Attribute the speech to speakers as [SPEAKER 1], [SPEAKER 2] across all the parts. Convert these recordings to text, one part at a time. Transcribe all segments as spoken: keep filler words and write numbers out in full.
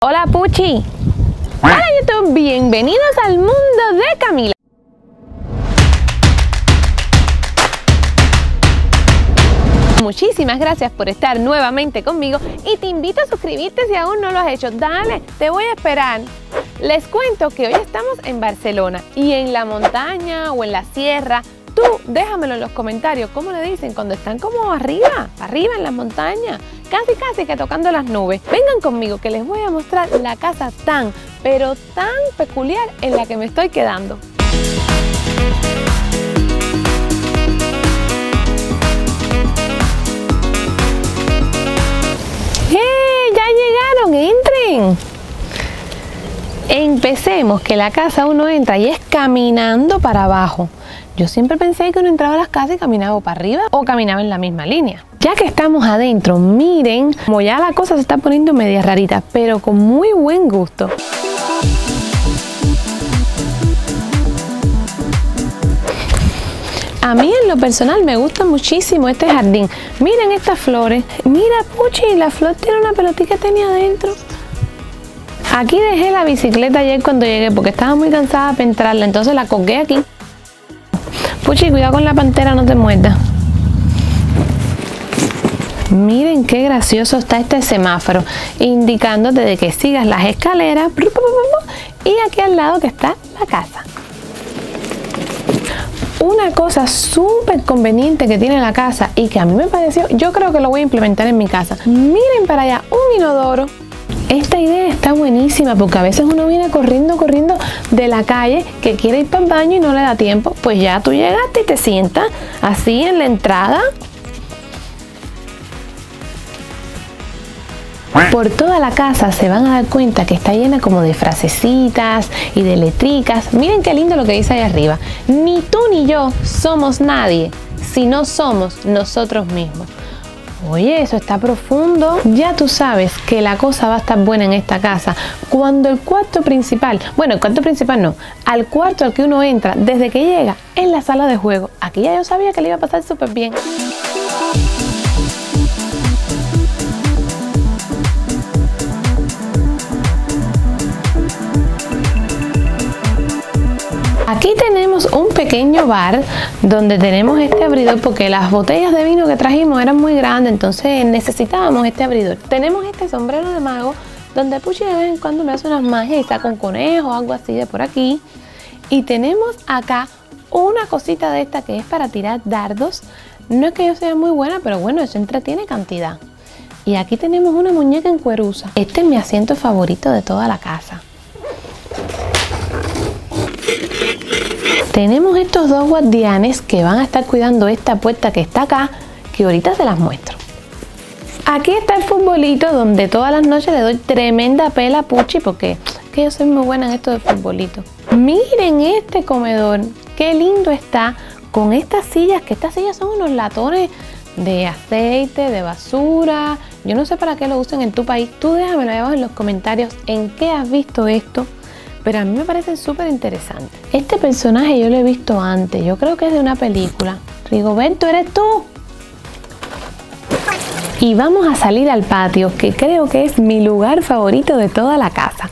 [SPEAKER 1] Hola Puchi. Hola YouTube, bienvenidos al mundo de Camila. Muchísimas gracias por estar nuevamente conmigo y te invito a suscribirte si aún no lo has hecho. Dale, te voy a esperar. Les cuento que hoy estamos en Barcelona y en la montaña o en la sierra. Tú déjamelo en los comentarios, ¿cómo le dicen? Cuando están como arriba, arriba en la montaña, casi casi que tocando las nubes. Vengan conmigo que les voy a mostrar la casa tan, pero tan peculiar en la que me estoy quedando. ¡Eh! ¡Ya llegaron! ¡Entren! Empecemos, que la casa uno entra y es caminando para abajo. Yo siempre pensé que uno entraba a las casas y caminaba para arriba o caminaba en la misma línea. Ya que estamos adentro, miren como ya la cosa se está poniendo media rarita, pero con muy buen gusto. A mí en lo personal me gusta muchísimo este jardín. Miren estas flores. Mira, Puchi, la flor tiene una pelotita que tenía adentro. Aquí dejé la bicicleta ayer cuando llegué porque estaba muy cansada para entrarla, entonces la colgué aquí. Puchi, cuidado con la pantera, no te muerda. Miren qué gracioso está este semáforo, indicándote de que sigas las escaleras y aquí al lado que está la casa. Una cosa súper conveniente que tiene la casa y que a mí me pareció, yo creo que lo voy a implementar en mi casa. Miren para allá, un inodoro. Esta idea está buenísima porque a veces uno viene corriendo, corriendo de la calle que quiere ir para el baño y no le da tiempo. Pues ya tú llegaste y te sientas así en la entrada. Por toda la casa se van a dar cuenta que está llena como de frasecitas y de letricas. Miren qué lindo lo que dice ahí arriba. Ni tú ni yo somos nadie si no somos nosotros mismos. Oye, eso está profundo. Ya tú sabes que la cosa va a estar buena en esta casa cuando el cuarto principal, bueno, el cuarto principal no, al cuarto al que uno entra desde que llega es la sala de juego. Aquí ya yo sabía que le iba a pasar súper bien. Aquí tenemos un pequeño bar donde tenemos este abridor porque las botellas de vino que trajimos eran muy grandes, entonces necesitábamos este abridor. Tenemos este sombrero de mago donde Puchi de vez en cuando me hace unas magias y saca un conejo o algo así de por aquí. Y tenemos acá una cosita de esta que es para tirar dardos. No es que yo sea muy buena, pero bueno, eso entretiene cantidad. Y aquí tenemos una muñeca en cueruza. Este es mi asiento favorito de toda la casa. Tenemos estos dos guardianes que van a estar cuidando esta puerta que está acá, que ahorita se las muestro. Aquí está el futbolito donde todas las noches le doy tremenda pela a Puchi porque es que yo soy muy buena en esto de futbolito. Miren este comedor, qué lindo está con estas sillas, que estas sillas son unos latones de aceite, de basura. Yo no sé para qué lo usan en tu país. Tú déjamelo ahí abajo en los comentarios en qué has visto esto. Pero a mí me parece súper interesante. Este personaje yo lo he visto antes. Yo creo que es de una película. Rigoberto, ¿eres tú? Y vamos a salir al patio, que creo que es mi lugar favorito de toda la casa.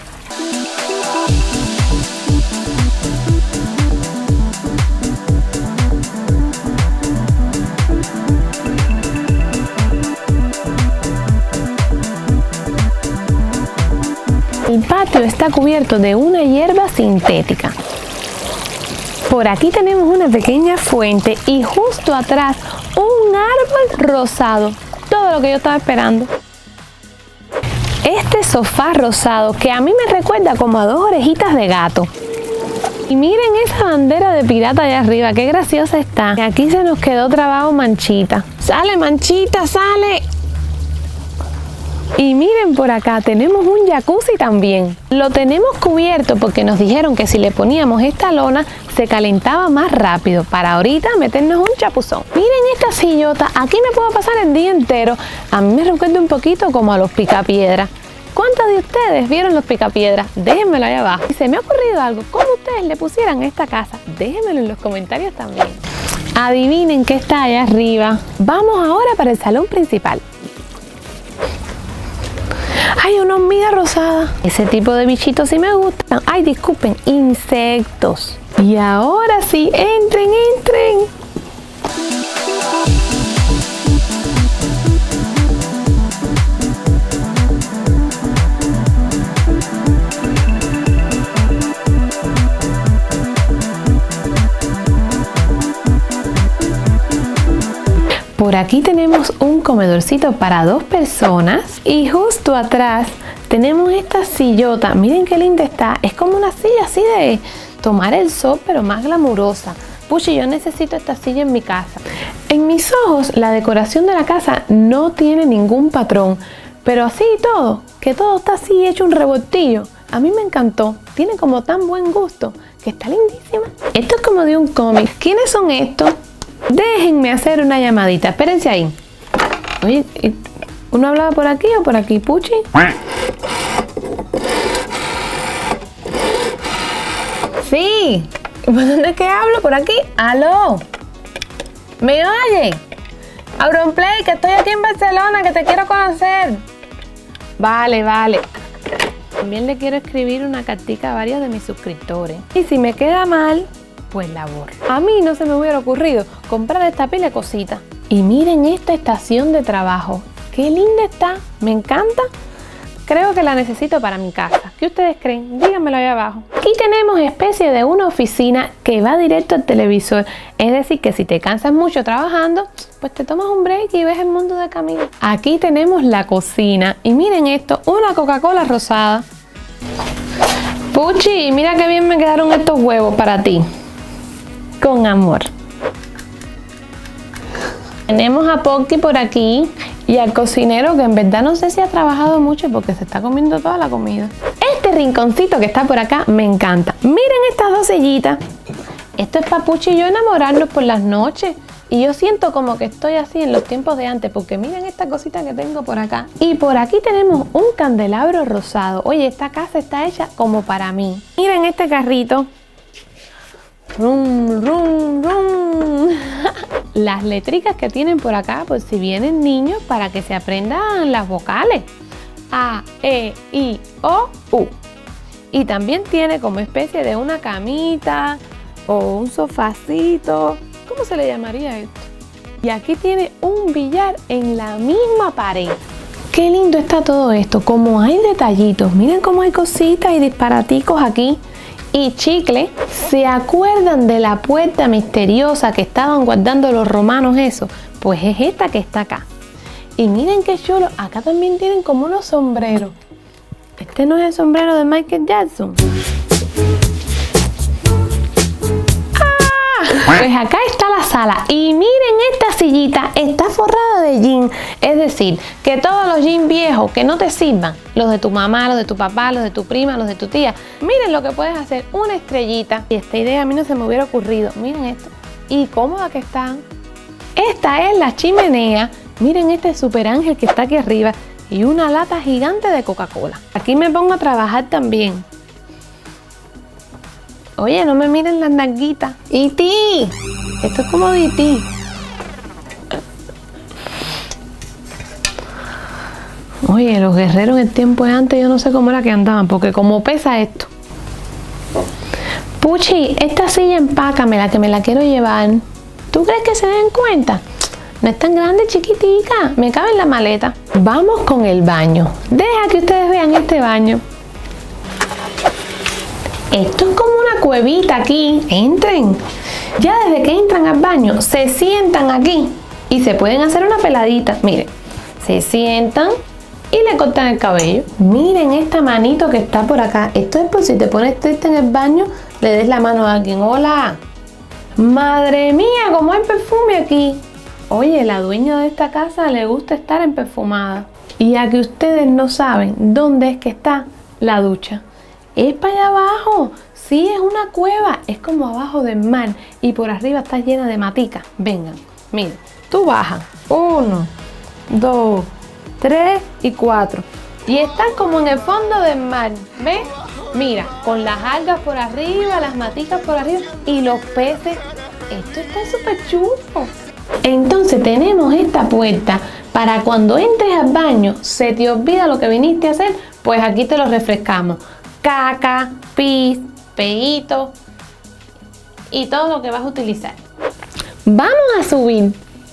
[SPEAKER 1] El patio está cubierto de una hierba sintética. Por aquí tenemos una pequeña fuente y justo atrás un árbol rosado. Todo lo que yo estaba esperando. Este sofá rosado que a mí me recuerda como a dos orejitas de gato. Y miren esa bandera de pirata allá arriba, qué graciosa está. Y aquí se nos quedó trabado Manchita. ¡Sale, Manchita, sale! Y miren por acá, tenemos un jacuzzi también. Lo tenemos cubierto porque nos dijeron que si le poníamos esta lona se calentaba más rápido. Para ahorita meternos un chapuzón. Miren esta sillota, aquí me puedo pasar el día entero. A mí me recuerda un poquito como a los picapiedras. ¿Cuántos de ustedes vieron los picapiedras? Déjenmelo ahí abajo. Si se me ha ocurrido algo, ¿cómo ustedes le pusieran a esta casa? Déjenmelo en los comentarios también. Adivinen qué está allá arriba. Vamos ahora para el salón principal. ¡Ay, una hormiga rosada! Ese tipo de bichitos sí me gustan. ¡Ay, disculpen! Insectos. Y ahora sí, entren, entren. Por aquí tenemos un comedorcito para dos personas y justo atrás tenemos esta sillota. Miren qué linda está. Es como una silla así de tomar el sol, pero más glamurosa. Puchi, yo necesito esta silla en mi casa. En mis ojos, la decoración de la casa no tiene ningún patrón, pero así y todo, que todo está así hecho un revoltillo. A mí me encantó. Tiene como tan buen gusto que está lindísima. Esto es como de un cómic. ¿Quiénes son estos? Déjenme hacer una llamadita. Espérense ahí. Oye, ¿uno hablaba por aquí o por aquí, Puchi? Sí. ¿Por dónde es que hablo? ¿Por aquí? ¡Aló! ¿Me oye? Auronplay, que estoy aquí en Barcelona, que te quiero conocer. Vale, vale. También le quiero escribir una cartica a varios de mis suscriptores. Y si me queda mal, pues la borro. A mí no se me hubiera ocurrido comprar esta pila de cositas. Y miren esta estación de trabajo. ¡Qué linda está! Me encanta. Creo que la necesito para mi casa. ¿Qué ustedes creen? Díganmelo ahí abajo. Aquí tenemos especie de una oficina que va directo al televisor. Es decir, que si te cansas mucho trabajando, pues te tomas un break y ves el mundo de camino. Aquí tenemos la cocina. Y miren esto, una Coca-Cola rosada. Puchi, mira qué bien me quedaron estos huevos para ti. Con amor. Tenemos a Porky por aquí y al cocinero, que en verdad no sé si ha trabajado mucho porque se está comiendo toda la comida. Este rinconcito que está por acá me encanta. Miren estas dos sillitas. Esto es para Puchi y yo enamorarnos por las noches. Y yo siento como que estoy así en los tiempos de antes, porque miren esta cosita que tengo por acá. Y por aquí tenemos un candelabro rosado. Oye, esta casa está hecha como para mí. Miren este carrito. Rum, rum, rum. Las letricas que tienen por acá, por si vienen niños, para que se aprendan las vocales. A, E, I, O, U. Y también tiene como especie de una camita o un sofacito. ¿Cómo se le llamaría esto? Y aquí tiene un billar en la misma pared. Qué lindo está todo esto. Como hay detallitos. Miren cómo hay cositas y disparaticos aquí. Y chicle. ¿Se acuerdan de la puerta misteriosa que estaban guardando los romanos eso? Pues es esta que está acá. Y miren qué chulo. Acá también tienen como unos sombreros. Este no es el sombrero de Michael Jackson. Pues acá está la sala y miren esta sillita, está forrada de jean, es decir, que todos los jeans viejos que no te sirvan, los de tu mamá, los de tu papá, los de tu prima, los de tu tía, miren lo que puedes hacer, una estrellita. Y esta idea a mí no se me hubiera ocurrido, miren esto, y cómoda que están. Esta es la chimenea, miren este super ángel que está aquí arriba y una lata gigante de Coca-Cola. Aquí me pongo a trabajar también. Oye, no me miren las nalguitas. ¡E T! Esto es como de E T. Oye, los guerreros en el tiempo de antes yo no sé cómo era que andaban, porque como pesa esto. Puchi, esta silla empácamela, que me la quiero llevar. ¿Tú crees que se den cuenta? No es tan grande, chiquitica. Me cabe en la maleta. Vamos con el baño. Deja que ustedes vean este baño. Esto es como una cuevita aquí. Entren. Ya desde que entran al baño, se sientan aquí y se pueden hacer una peladita. Miren, se sientan y le cortan el cabello. Miren esta manito que está por acá. Esto es por si te pones triste en el baño, le des la mano a alguien. Hola. Madre mía, cómo hay perfume aquí. Oye, la dueña de esta casa le gusta estar en perfumada. Y a que ustedes no saben dónde es que está la ducha. Es para allá abajo. Sí, es una cueva. Es como abajo del mar. Y por arriba está llena de maticas. Vengan, miren. Tú bajas. Uno, dos, tres y cuatro. Y están como en el fondo del mar. ¿Ves? Mira, con las algas por arriba, las maticas por arriba y los peces. Esto está súper chulo. Entonces tenemos esta puerta para cuando entres al baño, se te olvida lo que viniste a hacer, pues aquí te lo refrescamos. Caca, pis, peíto y todo lo que vas a utilizar. Vamos a subir.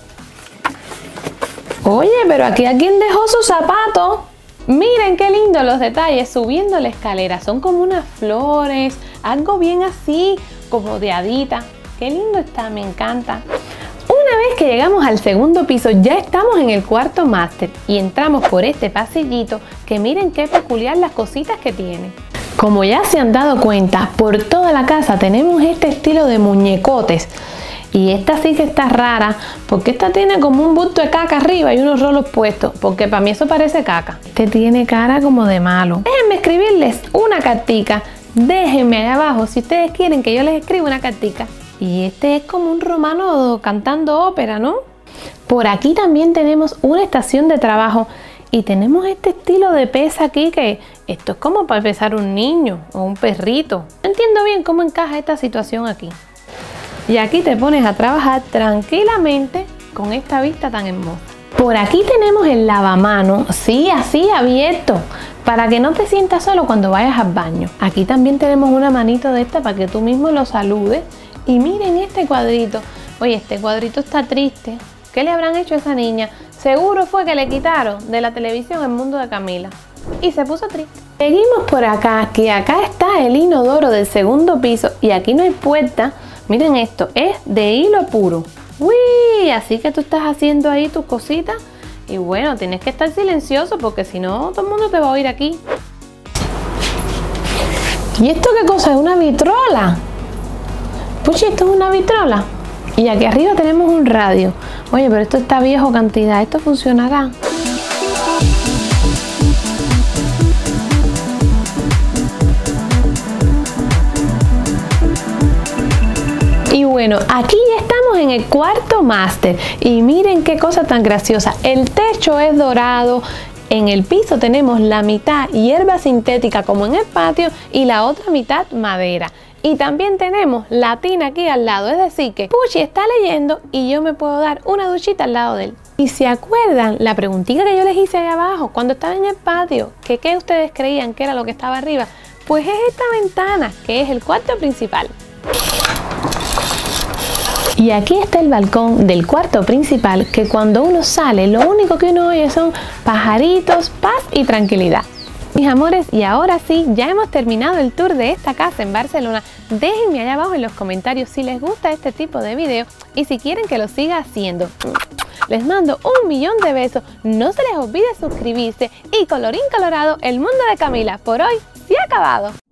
[SPEAKER 1] Oye, pero aquí alguien dejó sus zapatos. Miren qué lindo los detalles subiendo la escalera. Son como unas flores, algo bien así, como de hadita. Qué lindo está, me encanta. Una vez que llegamos al segundo piso, ya estamos en el cuarto máster y entramos por este pasillito que miren qué peculiar las cositas que tiene. Como ya se han dado cuenta, por toda la casa tenemos este estilo de muñecotes. Y esta sí que está rara, porque esta tiene como un bulto de caca arriba y unos rolos puestos, porque para mí eso parece caca. Este tiene cara como de malo. Déjenme escribirles una cartica, déjenme allá abajo si ustedes quieren que yo les escriba una cartica. Y este es como un romano cantando ópera, ¿no? Por aquí también tenemos una estación de trabajo y tenemos este estilo de pez aquí que esto es como para pesar un niño o un perrito. No entiendo bien cómo encaja esta situación aquí. Y aquí te pones a trabajar tranquilamente con esta vista tan hermosa. Por aquí tenemos el lavamanos, sí, así abierto, para que no te sientas solo cuando vayas al baño. Aquí también tenemos una manito de esta para que tú mismo lo saludes. Y miren este cuadrito. Oye, este cuadrito está triste. ¿Qué le habrán hecho a esa niña? Seguro fue que le quitaron de la televisión El Mundo de Camila. Y se puso triste. Seguimos por acá, que acá está el inodoro del segundo piso y aquí no hay puerta. Miren esto, es de hilo puro. Uy, así que tú estás haciendo ahí tus cositas y bueno, tienes que estar silencioso porque si no, todo el mundo te va a oír aquí. ¿Y esto qué cosa es? ¿Una vitrola? Puchi, esto es una vitrola. Y aquí arriba tenemos un radio. Oye, pero esto está viejo cantidad, ¿esto funcionará? Y bueno, aquí ya estamos en el cuarto máster y miren qué cosa tan graciosa. El techo es dorado, en el piso tenemos la mitad hierba sintética como en el patio y la otra mitad madera. Y también tenemos la tina aquí al lado, es decir que Puchi está leyendo y yo me puedo dar una duchita al lado de él. Y se acuerdan la preguntita que yo les hice allá abajo cuando estaba en el patio, que qué ustedes creían que era lo que estaba arriba, pues es esta ventana que es el cuarto principal. Y aquí está el balcón del cuarto principal que cuando uno sale lo único que uno oye son pajaritos, paz y tranquilidad. Mis amores, y ahora sí, ya hemos terminado el tour de esta casa en Barcelona. Déjenme allá abajo en los comentarios si les gusta este tipo de video y si quieren que lo siga haciendo. Les mando un millón de besos, no se les olvide suscribirse y colorín colorado, el mundo de Camila por hoy se ha acabado.